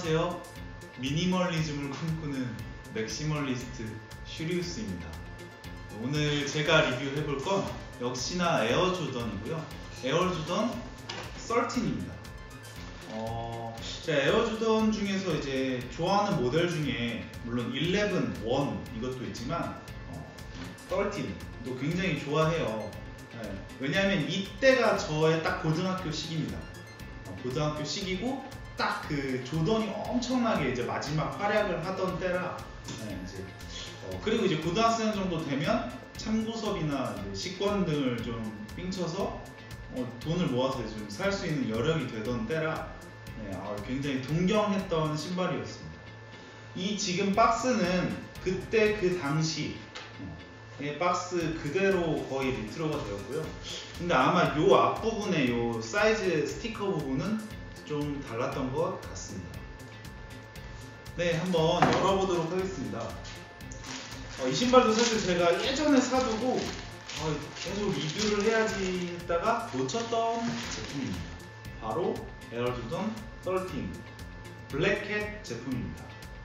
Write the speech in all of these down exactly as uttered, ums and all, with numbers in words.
안녕하세요. 미니멀리즘을 꿈꾸는 맥시멀리스트 슈리우스입니다. 오늘 제가 리뷰해볼 건 역시나 에어조던이고요. 에어조던 십삼입니다. 어, 제가 에어조던 중에서 이제 좋아하는 모델 중에 물론 십일, 일 이것도 있지만 어, 십삼도 굉장히 좋아해요. 네, 왜냐하면 이때가 저의 딱 고등학교 시기입니다. 어, 고등학교 시기고 딱 그 조던이 엄청나게 이제 마지막 활약을 하던 때라. 네, 이제 어, 그리고 이제 고등학생 정도 되면 참고 수업이나 이제 식권 등을 좀 삥쳐서 어, 돈을 모아서 좀 살 수 있는 여력이 되던 때라. 네, 아, 굉장히 동경했던 신발이었습니다. 이 지금 박스는 그때 그 당시 의 박스 그대로 거의 리트로가 되었고요. 근데 아마 요 앞부분에 요 사이즈 스티커 부분은 좀 달랐던 것 같습니다. 네, 한번 열어보도록 하겠습니다. 어, 이 신발도 사실 제가 예전에 사두고 어, 계속 리뷰를 해야지 했다가 놓쳤던 제품입니다. 바로 에어조던 십삼 블랙캣 제품입니다.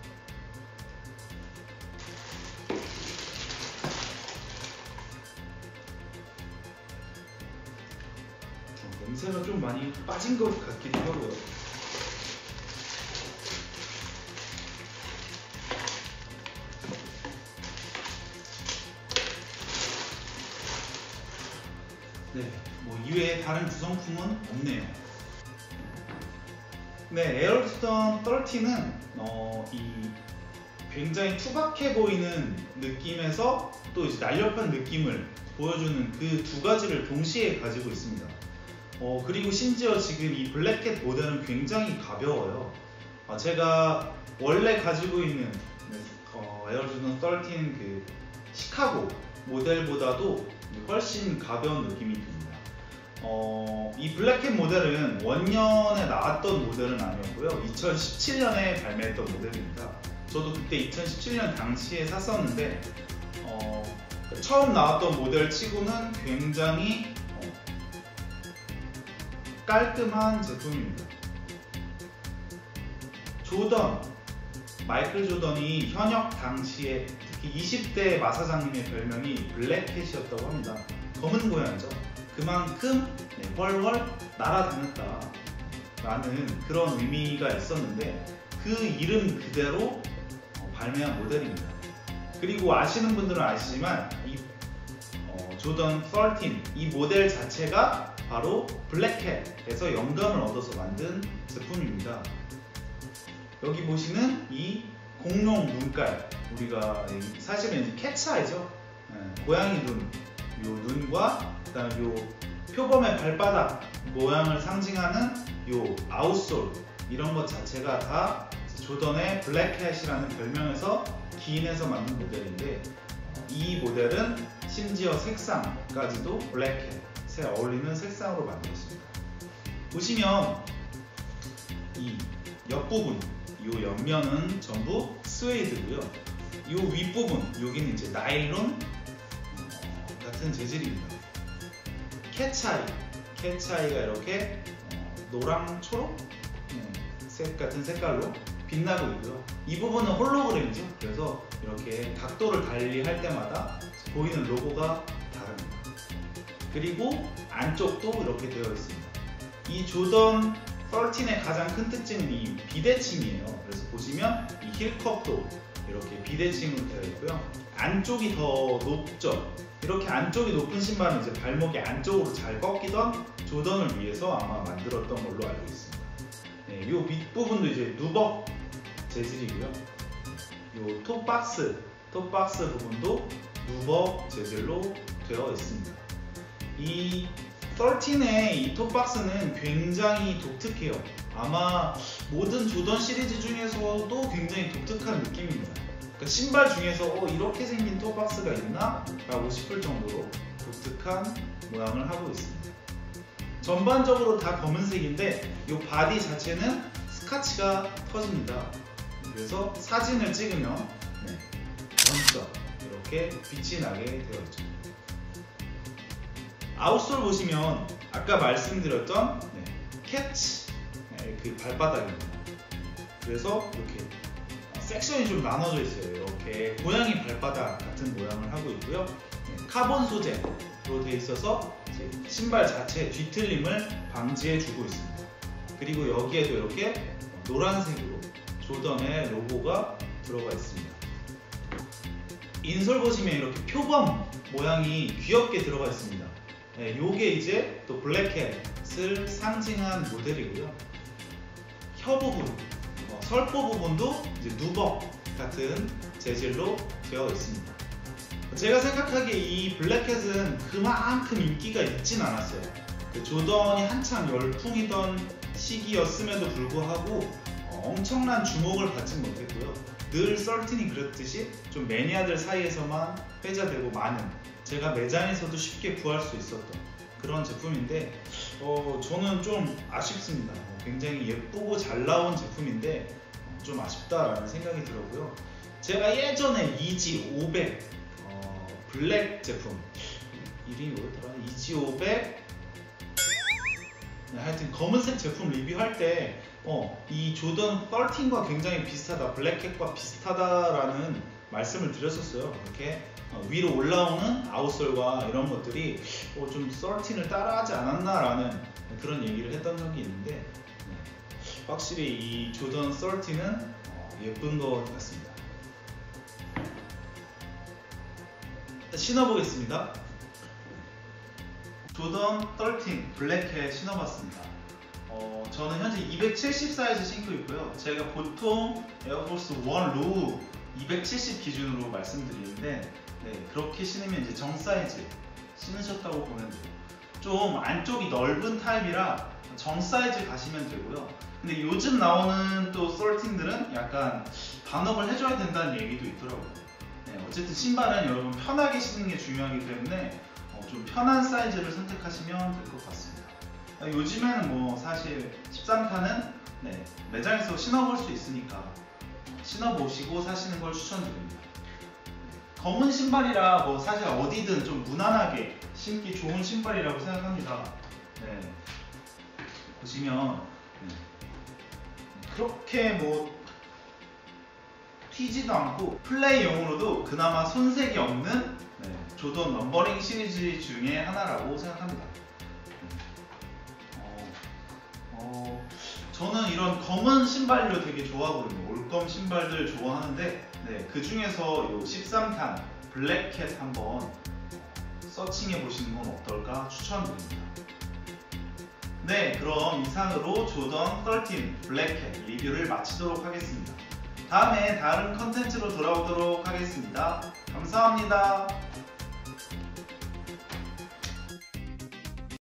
어, 냄새가 좀 많이 빠진 것 같기도 하고요. 네, 뭐 이외에 다른 구성품은 없네요. 네, 에어조던 십삼은 어, 이 굉장히 투박해 보이는 느낌에서 또 이제 날렵한 느낌을 보여주는 그 두 가지를 동시에 가지고 있습니다. 어, 그리고 심지어 지금 이 블랙캣 모델은 굉장히 가벼워요. 어, 제가 원래 가지고 있는 어, 에어조던 십삼 그 시카고 모델보다도 훨씬 가벼운 느낌이 듭니다. 어, 이 블랙캣 모델은 원년에 나왔던 모델은 아니었고요. 이천십칠 년에 발매했던 모델입니다. 저도 그때 이천십칠 년 당시에 샀었는데 어, 처음 나왔던 모델 치고는 굉장히 어, 깔끔한 제품입니다. 조던, 마이클 조던이 현역 당시에 특히 이십 대 마사장님의 별명이 블랙캣이었다고 합니다. 검은 고양이죠. 그만큼 네, 훨훨 날아다녔다 라는 그런 의미가 있었는데 그 이름 그대로 어, 발매한 모델입니다. 그리고 아시는 분들은 아시지만 이 어, 조던 십삼 이 모델 자체가 바로 블랙캣에서 영감을 얻어서 만든 제품입니다. 여기 보시는 이 공룡 눈깔, 우리가 사실은 캐치아이죠. 네, 고양이 눈, 요 눈과 그다음에 요 표범의 발바닥 모양을 상징하는 요 아웃솔, 이런 것 자체가 다 조던의 블랙캣이라는 별명에서 기인해서 만든 모델인데 이 모델은 심지어 색상까지도 블랙캣에 어울리는 색상으로 만들었습니다. 보시면 이 옆부분, 이 옆면은 전부 스웨이드고요. 이 윗부분, 여기는 이제 나일론 같은 재질입니다. 캣아이, 캣아이가 이렇게 노랑 초록 색 같은 색깔로 빛나고 있고요. 이 부분은 홀로그램이죠. 그래서 이렇게 각도를 달리할 때마다 보이는 로고가 다릅니다. 그리고 안쪽도 이렇게 되어 있습니다. 이 조던 십삼의 가장 큰 특징은 이 비대칭이에요. 그래서 보시면 이 힐컵도 이렇게 비대칭으로 되어 있고요. 안쪽이 더 높죠. 이렇게 안쪽이 높은 신발은 이제 발목이 안쪽으로 잘 꺾이던 조던을 위해서 아마 만들었던 걸로 알고 있습니다. 네, 이 밑부분도 이제 누벅 재질이고요. 이 톱박스, 톱박스 부분도 누벅 재질로 되어 있습니다. 이 십삼의 이 톱박스는 굉장히 독특해요. 아마 모든 조던 시리즈 중에서도 굉장히 독특한 느낌입니다. 그러니까 신발 중에서 어, 이렇게 생긴 톱박스가 있나? 라고 싶을 정도로 독특한 모양을 하고 있습니다. 전반적으로 다 검은색인데 이 바디 자체는 스카치가 터집니다. 그래서 사진을 찍으면 네, 번쩍 이렇게 빛이 나게 되어 있죠. 아웃솔 보시면 아까 말씀드렸던 네, 캐치 네, 그 발바닥입니다. 그래서 이렇게 섹션이 좀 나눠져 있어요. 이렇게 고양이 발바닥 같은 모양을 하고 있고요. 네, 카본 소재로 되어 있어서 이제 신발 자체 뒤틀림을 방지해 주고 있습니다. 그리고 여기에도 이렇게 노란색으로 조던의 로고가 들어가 있습니다. 인솔 보시면 이렇게 표범 모양이 귀엽게 들어가 있습니다. 네, 요게 이제 또 블랙캣을 상징한 모델이고요. 혀 부분, 어, 설보 부분도 이제 누벅 같은 재질로 되어 있습니다. 제가 생각하기에 이 블랙캣은 그만큼 인기가 있진 않았어요. 그 조던이 한참 열풍이던 시기였음에도 불구하고 어, 엄청난 주목을 받지 못했고요. 늘 썰틴이 그랬듯이 좀 매니아들 사이에서만 회자되고 많은, 제가 매장에서도 쉽게 구할 수 있었던 그런 제품인데 어, 저는 좀 아쉽습니다. 어, 굉장히 예쁘고 잘 나온 제품인데 어, 좀 아쉽다라는 생각이 들었고요. 제가 예전에 이지 오백 어, 블랙 제품, 이름이 뭐였더라? 이지 오백 네, 하여튼 검은색 제품 리뷰할 때 어, 이 조던 십삼과 굉장히 비슷하다, 블랙캣과 비슷하다라는 말씀을 드렸었어요. 이렇게 어, 위로 올라오는 아웃솔과 이런 것들이 어, 좀 십삼을 따라하지 않았나라는 그런 얘기를 했던 적이 있는데 네, 확실히 이 조던 십삼은 어, 예쁜 것 같습니다. 신어보겠습니다. 조던 십삼 블랙캣 신어봤습니다. 어, 저는 현재 이백칠십 사이즈 신고 있고요. 제가 보통 에어포스 일 로우 이백칠십 기준으로 말씀드리는데 네, 그렇게 신으면 이제 정 사이즈 신으셨다고 보면 돼요. 좀 안쪽이 넓은 타입이라 정 사이즈 가시면 되고요. 근데 요즘 나오는 또 십삼들은 약간 반업을 해줘야 된다는 얘기도 있더라고요. 네, 어쨌든 신발은 여러분 편하게 신는 게 중요하기 때문에 어, 좀 편한 사이즈를 선택하시면 될 것 같습니다. 요즘에는 뭐 사실 십삼 칸은 네, 매장에서 신어볼 수 있으니까 신어보시고 사시는 걸 추천드립니다. 검은 신발이라 뭐 사실 어디든 좀 무난하게 신기 좋은 신발이라고 생각합니다. 네, 보시면 네, 그렇게 뭐 튀지도 않고 플레이용으로도 그나마 손색이 없는 네, 조던 넘버링 시리즈 중에 하나라고 생각합니다. 어, 저는 이런 검은 신발도 되게 좋아하거든요. 올검 신발들 좋아하는데 네, 그 중에서 이 십삼 칸 블랙캣 한번 서칭해 보시는 건 어떨까 추천드립니다. 네, 그럼 이상으로 조던 십삼 블랙캣 리뷰를 마치도록 하겠습니다. 다음에 다른 컨텐츠로 돌아오도록 하겠습니다. 감사합니다.